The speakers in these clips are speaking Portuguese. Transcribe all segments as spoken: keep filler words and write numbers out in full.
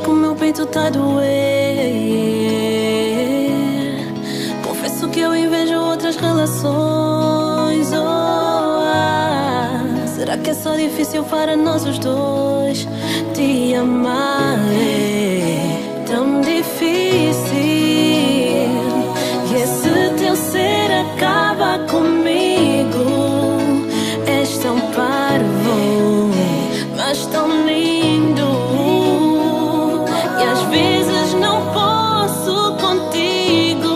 que o meu peito tá a doer. Confesso que eu invejo outras relações. Oh, ah, será que é só difícil para nós os dois? Te amar é tão difícil. E esse teu ser acaba comigo. És tão parvo, mas tão lindo. E às vezes não posso contigo.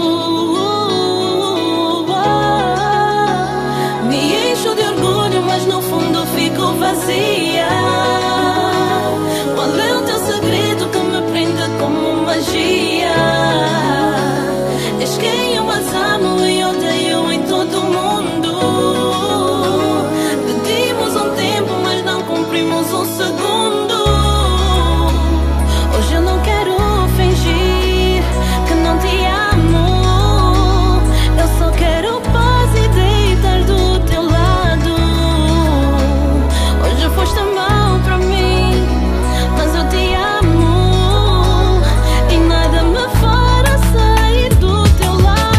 Me encho de orgulho, mas no fundo fico vazia. Qual é o teu segredo que me prende como magia? És quem eu mais amo e odeio em todo mundo. Pedimos um tempo, mas não cumprimos um segundo. Hoje eu não quero fingir que não te amo. Eu só quero paz e deitar do teu lado. Hoje foste mal pra mim, mas eu te amo. E nada me fará sair do teu lado.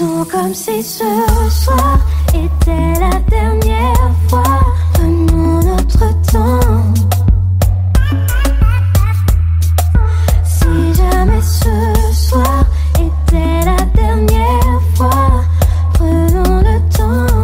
Faisons comme si ce soir était la dernière fois. Prenons notre temps. Si jamais ce soir était la dernière fois, prenons le temps.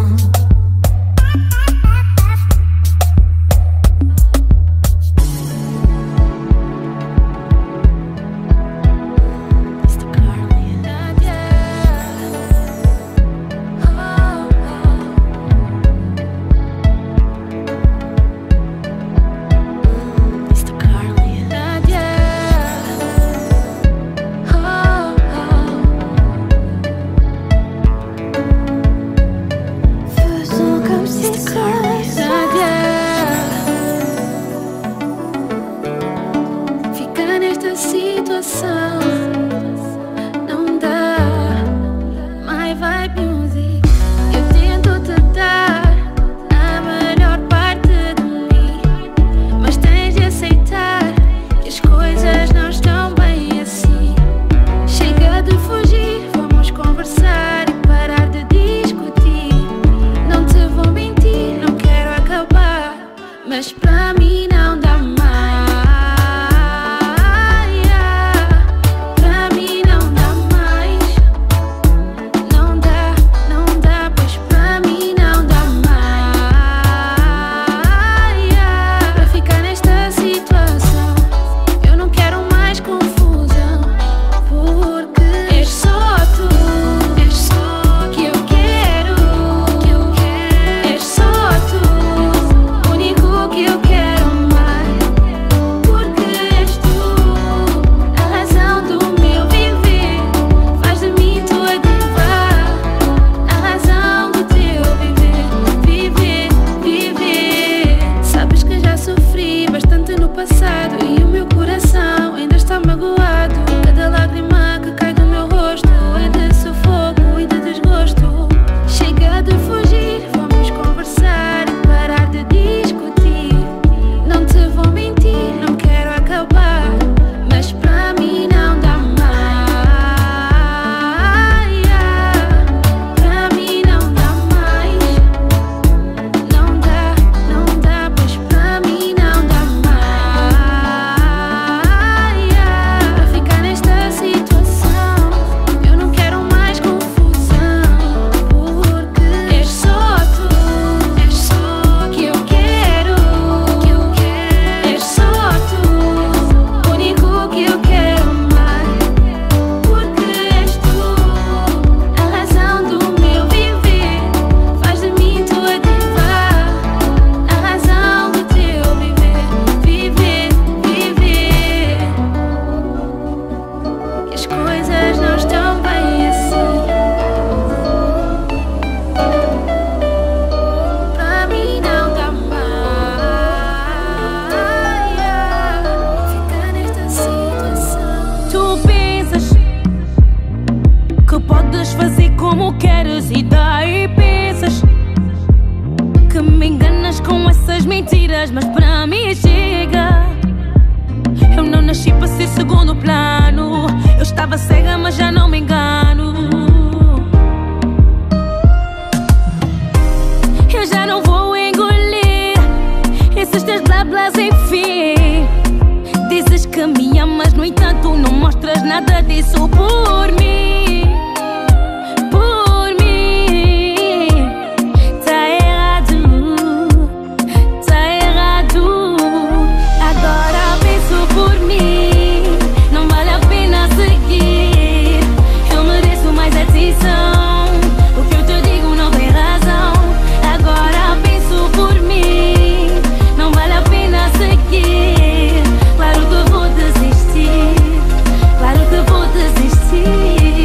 Claro que vou desistir.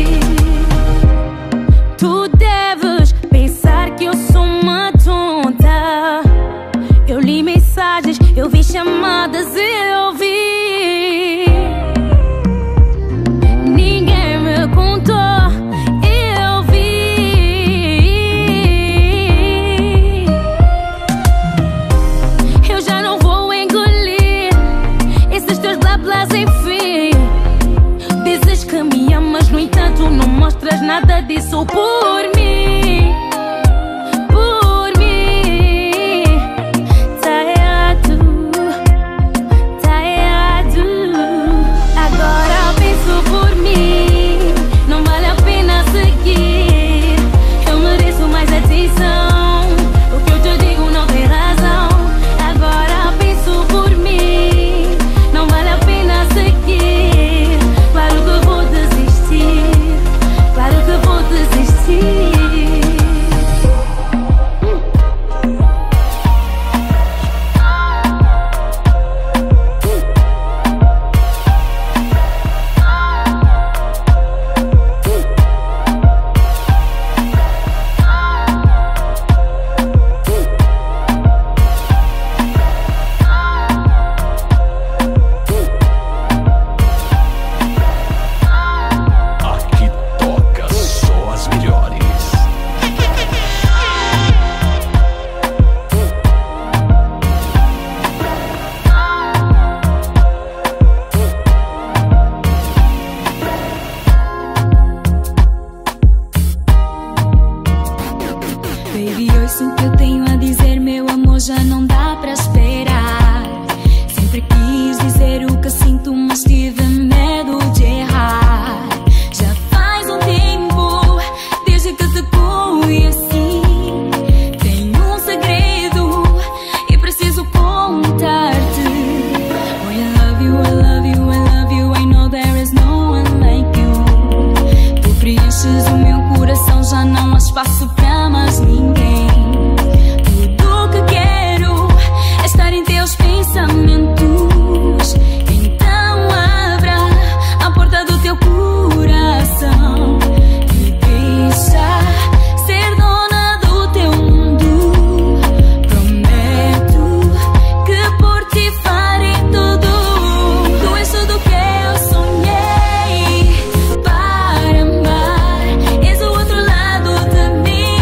mostras nada disso por mim, por mim. Tá errado, tá errado. Agora penso por mim, não vale a pena seguir. Eu mereço mais atenção, o que eu te digo não tem razão. Agora penso por mim, não vale a pena seguir. Claro que vou desistir, claro que vou desistir. Aqui toca só as melhores. Baby, ouço o que eu tenho a dizer, meu amor, já não dá pra esperar. Sempre quis dizer o que sinto, mas tive medo de errar. Já faz um tempo, desde que te conheci. Tenho um segredo e preciso contar-te. Oh, I love you, I love you, I love you. I know there is no one like you. Tu preenches o meu coração, já não há espaço pra mais ninguém. Tudo que quero é estar em teus pensamentos. Então abra a porta do teu coração e deixa ser dona do teu mundo. Prometo que por ti farei tudo. Tu és tudo que eu sonhei para amar. És o outro lado de mim.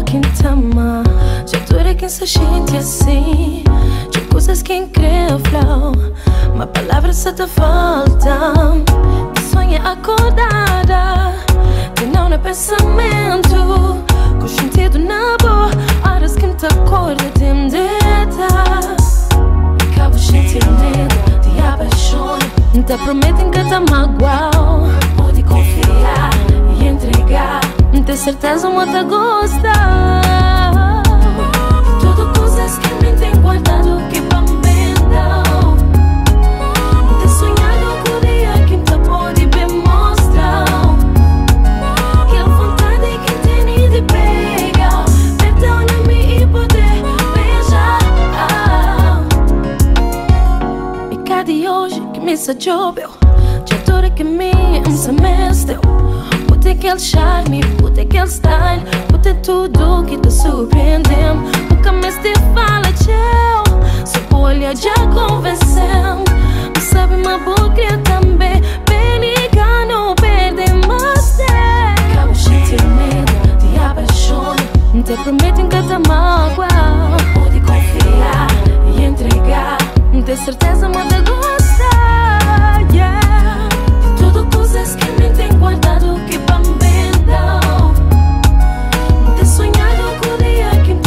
quem te ama. Já tudo quem se sente assim. De coisas quem crê flow. Uma palavra só te falta. Te sonha acordada. Te não é pensamento. Com sentido na boa. Horas que te acorda te mdeta. Acabo sentir medo. Te apaixona. Te prometem que te magoam. Pode confiar e entregar. Ter certeza uma te gosta. De tudo coisas que nem tem guardado que bambendam. Ter sonhado com o dia que te pode bem mostrar. Que a vontade que tem de pegar. Perdona-me e poder beijar. E cada hoje que me se choveu. Já tudo que me se mestre. Pute aquele charme, pute aquele style. Pute tudo que te surpreendeu. Nunca mais te fala tchau. Só olha já convenceu. Não sabe uma boca também. Periga não perde mais tempo. Acabo sentir medo, te apaixona. Te prometem que te magoa. Pode confiar e entregar. Ter certeza uma te gosta. Yeah. De tudo coisas que nem tem guardado que bambendam. Ter sonhado com o dia que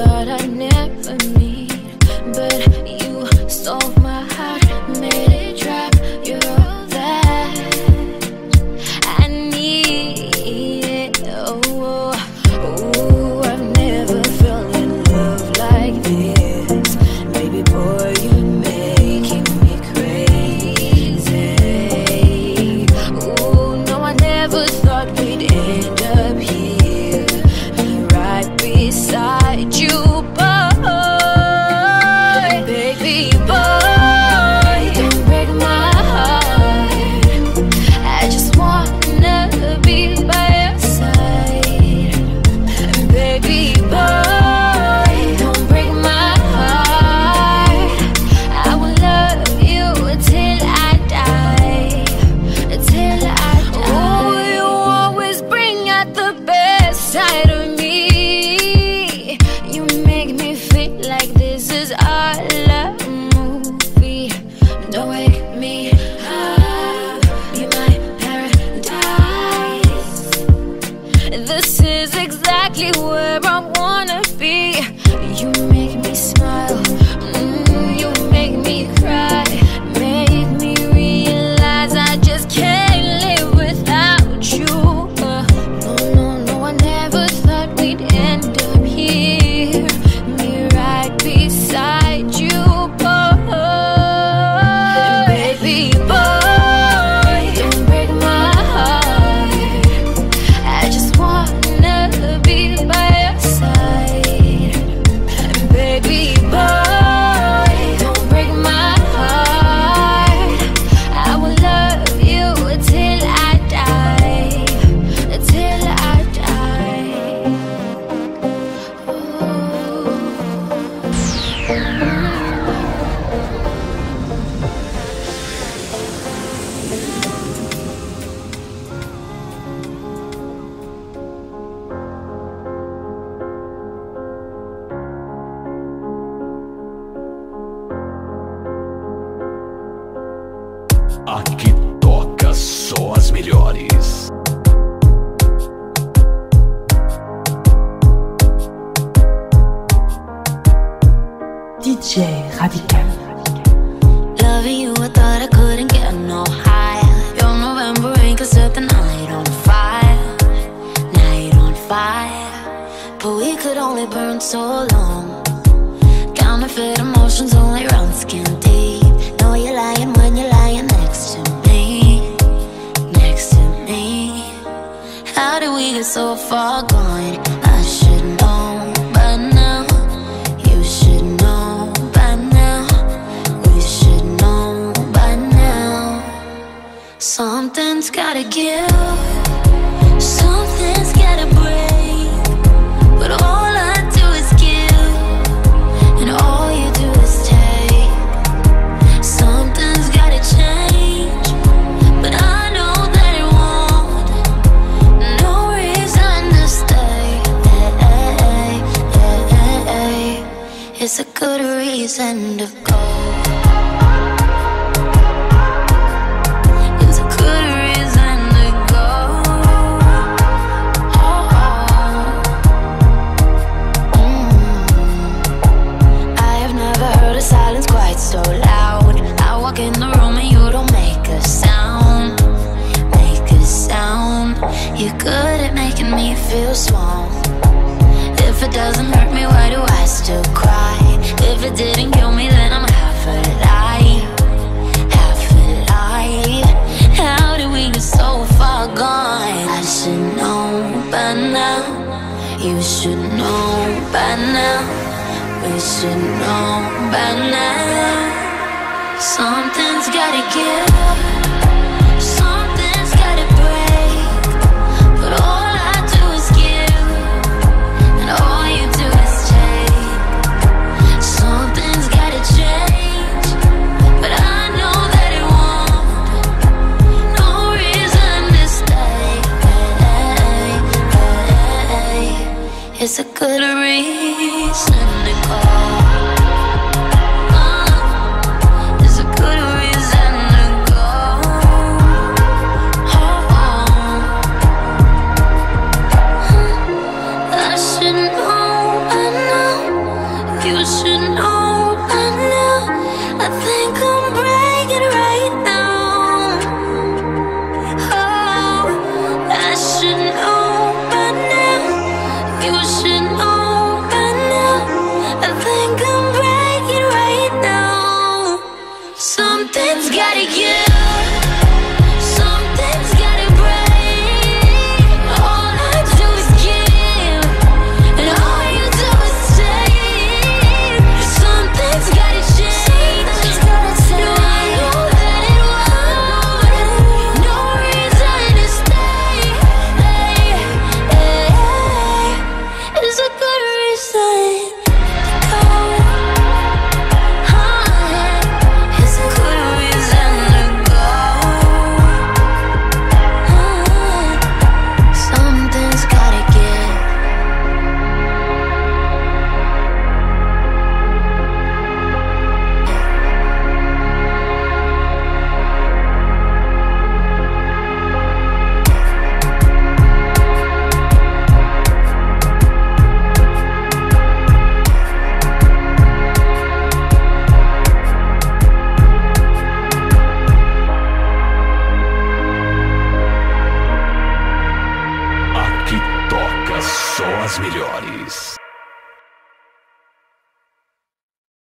thought I'd never meet, but you stole my heart, made it drop. You're all that I need. Oh, oh, oh, I've never felt in love like this. Baby boy, you're making me crazy. Oh, no, I never thought we'd end up here, right beside you, boy. Baby boy, don't break my heart. I just wanna be by your side. Baby boy, don't break my heart. I will love you till I die, till I die. Oh, you always bring out the best side of me. You make me feel like this is our love movie. Don't wake me up, be my paradise. This is exactly where I wanna be. You make me smile, mm, you make me cry, make me realize I just can't live without you. Uh, no, no, no, I never thought we'd end up here, me right beside you, boy. Baby boy, don't break my heart. I just wanna be by your side. Baby boy, don't break my heart. I will love you till I die, till I die. Aqui toca só as melhores. D J Radical. Loving you, I thought I couldn't get no higher. Your November rain could set the night on fire, night on fire. But we could only burn so long. Counterfeit emotions only run skin deep. Know you're lying when you're lying next to me, next to me. How did we get so far gone? I should know by now. You should know by now. We should know by now. Something's gotta give, something's gotta break. But all I do is give, and all you do is take. Something's gotta change, but I know that it won't. No reason to stay. It's a good reason to go. It's a good reason to go. Mm. I have never heard a silence quite so loud. I walk in the room and you don't make a sound, make a sound. You're good at making me feel small. If it doesn't hurt me, why do I still cry? If it didn't kill me, then I'm half alive, half alive. How did we get so far gone? I should know by now. You should know by now. We should know by now. Something's gotta give, something's gotta break. But all I do is give, and all you do is take. Something's gotta change, but I know that it won't. No reason to stay. It's a good reason to go. Uh, It's a good reason to go. you should know.